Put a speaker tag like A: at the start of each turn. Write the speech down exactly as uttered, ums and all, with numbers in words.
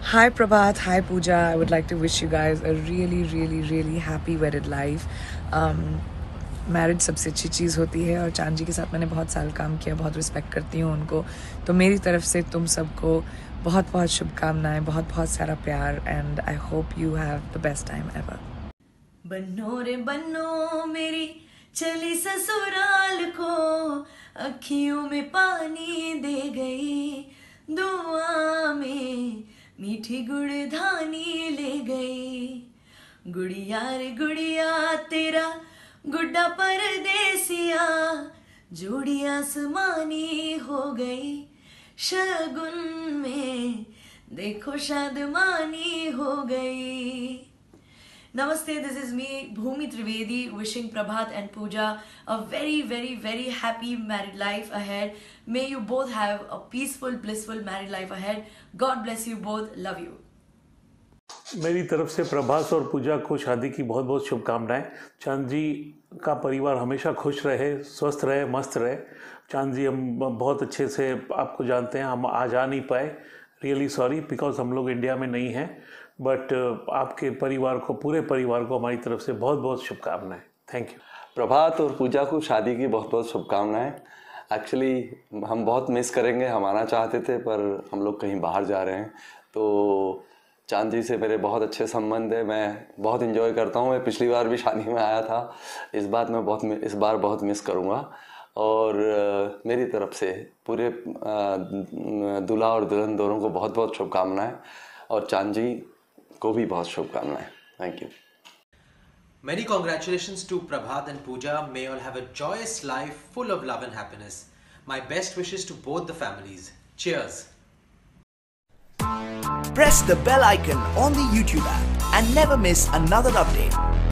A: Hi Prabhat, hi Pooja. I would like to wish you guys a really, really, really happy wedded life. Um, marriage सबसे अच्छी चीज़ होती है और चांद जी के साथ मैंने बहुत साल काम किया, बहुत रिस्पेक्ट करती हूँ उनको. तो मेरी तरफ से तुम सबको बहुत बहुत शुभकामनाएं, बहुत बहुत सारा प्यार and I hope you have the best time ever.
B: बन्नो रे बन्नो मेरी चली ससुराल को, अखियों में पानी दे गई, दुआ में मीठी गुड़धानी ले गई. गुड़िया रे गुड़िया तेरा गुड्डा परदेसिया, जोड़ी आसमानी हो गई, शगुन में देखो शादमानी हो गई. Namaste, this is me, Bhumi Trivedi, wishing Prabhat and Pooja a very, very, very happy married life ahead. May you both have a peaceful, blissful married life ahead. God bless you both. Love you.
C: मेरी तरफ से प्रभास और पूजा को शादी की बहुत बहुत शुभकामनाएं. चांद जी का परिवार हमेशा खुश रहे, स्वस्थ रहे, मस्त रहे. चांद जी हम बहुत अच्छे से आपको जानते हैं, हम आ जा नहीं पाए, रियली सॉरी, बिकॉज हम लोग इंडिया में नहीं हैं. बट आपके परिवार को, पूरे परिवार को हमारी तरफ से बहुत बहुत शुभकामनाएं. Thank you.
D: प्रभात और पूजा को शादी की बहुत बहुत शुभकामनाएं. एक्चुअली हम बहुत मिस करेंगे, हम आना चाहते थे पर हम लोग कहीं बाहर जा रहे हैं. तो चांद जी से मेरे बहुत अच्छे संबंध है, मैं बहुत इन्जॉय करता हूँ. मैं पिछली बार भी शादी में आया था, इस बार मैं बहुत इस बार बहुत मिस करूँगा. और uh, मेरी तरफ से पूरे uh, दूल्हा और दुल्हन दोनों को बहुत बहुत शुभकामनाएं और चांद जी को भी बहुत शुभकामनाएं. Thank you.
E: Many congratulations to Prabhat and Pooja. May all have a joyous life full of love and happiness. My best wishes to both the families. Cheers.
F: Press the bell icon on the YouTube app and never miss another update.